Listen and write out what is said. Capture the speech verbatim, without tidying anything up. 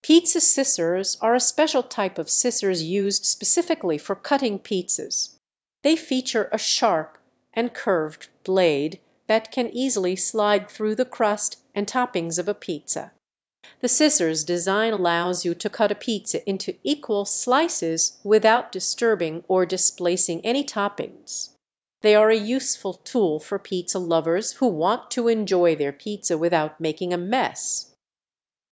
Pizza scissors are a special type of scissors used specifically for cutting pizzas. They feature a sharp and curved blade that can easily slide through the crust and toppings of a pizza. The scissors design allows you to cut a pizza into equal slices without disturbing or displacing any toppings. They are a useful tool for pizza lovers who want to enjoy their pizza without making a mess.